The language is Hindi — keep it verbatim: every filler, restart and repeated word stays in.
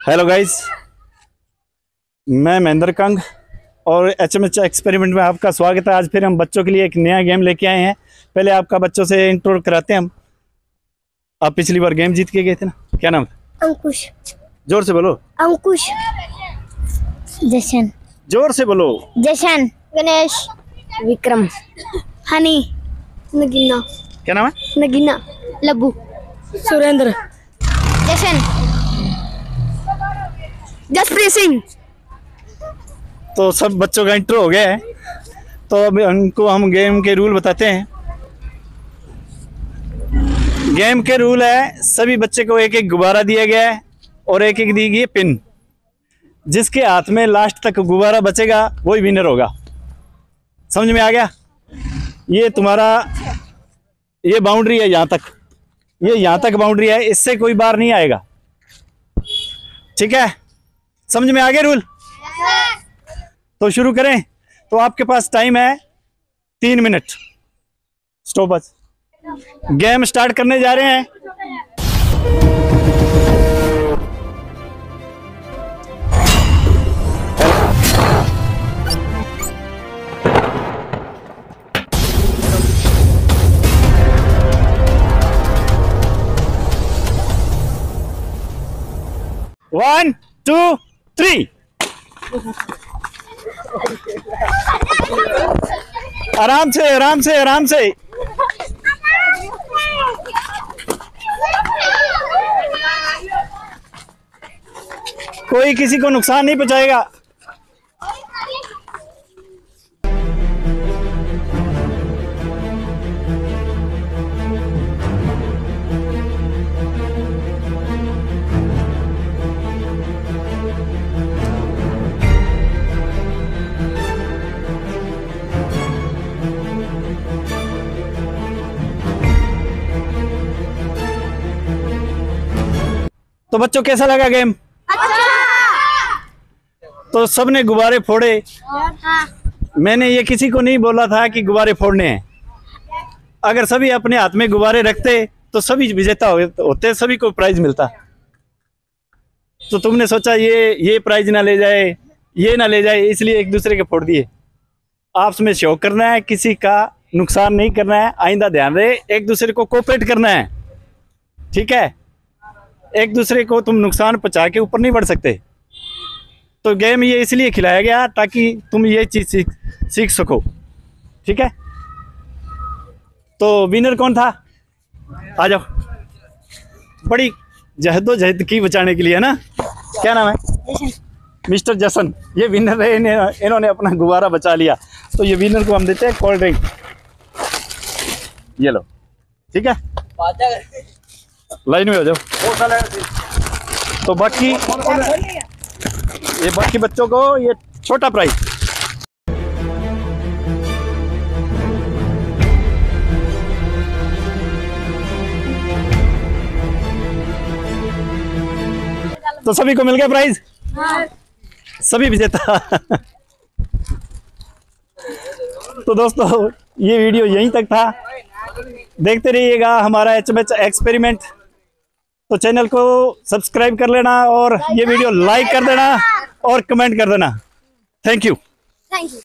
हेलो गाइस, मैं महेंद्र कंग और एच एम एच एक्सपेरिमेंट में आपका स्वागत है। आज फिर हम बच्चों के लिए एक नया गेम लेके आए हैं। पहले आपका बच्चों से इंट्रो कराते हैं हम। आप पिछली बार गेम जीत के गए थे ना, क्या नाम था? अंकुश। जोर से बोलो। अंकुश। जशन। जोर से बोलो। जशन। गणेश। विक्रम। हनी। नगीना। क्या नाम है? नगीना। लब्बू। सुरेंद्र। जशन। जसप्रीत सिंह। तो सब बच्चों का इंट्रो हो गया है, तो अब उनको हम गेम के रूल बताते हैं। गेम के रूल है, सभी बच्चे को एक एक गुब्बारा दिया गया है और एक एक दी गई है पिन। जिसके हाथ में लास्ट तक गुब्बारा बचेगा वही विनर होगा। समझ में आ गया? ये तुम्हारा ये बाउंड्री है, यहाँ तक, ये यहाँ तक बाउंड्री है, इससे कोई बाहर नहीं आएगा। ठीक है, समझ में आ गया रूल? तो शुरू करें। तो आपके पास टाइम है तीन मिनट। स्टॉप बस। गेम स्टार्ट करने जा रहे हैं। One two three. आराम से आराम से आराम से। कोई किसी को नुकसान नहीं पहुंचाएगा। तो बच्चों कैसा लगा गेम? अच्छा। तो सबने गुब्बारे फोड़े। मैंने ये किसी को नहीं बोला था कि गुब्बारे फोड़ने हैं। अगर सभी अपने हाथ में गुब्बारे रखते तो सभी विजेता होते, सभी को प्राइज मिलता। तो तुमने सोचा ये ये प्राइज ना ले जाए, ये ना ले जाए, इसलिए एक दूसरे के फोड़ दिए। आपस में शौक करना है, किसी का नुकसान नहीं करना है। आइंदा ध्यान रहे, एक दूसरे को कोऑपरेट करना है। ठीक है, एक दूसरे को तुम नुकसान पहुंचा के ऊपर नहीं बढ़ सकते। तो गेम ये इसलिए खिलाया गया ताकि तुम ये चीज सीख सीख सको। ठीक है, तो विनर कौन था? आ जाओ। बड़ी जहदोजहद की बचाने के लिए ना। क्या नाम है? जशन। मिस्टर जसन, ये विनर है। इन्होंने अपना गुब्बारा बचा लिया। तो ये विनर को हम देते हैं कोल्ड ड्रिंक। ये लो। ठीक है, लाइन में हो जाओ। तो बाकी ये बाकी बच्चों को ये छोटा प्राइज। तो सभी को मिल गया प्राइज? हाँ। सभी विजेता। तो दोस्तों ये वीडियो यहीं तक था। देखते रहिएगा हमारा एच एम एच एक्सपेरिमेंट। तो चैनल को सब्सक्राइब कर लेना और ये वीडियो लाइक कर देना और कमेंट कर देना। Thank you. Thank you.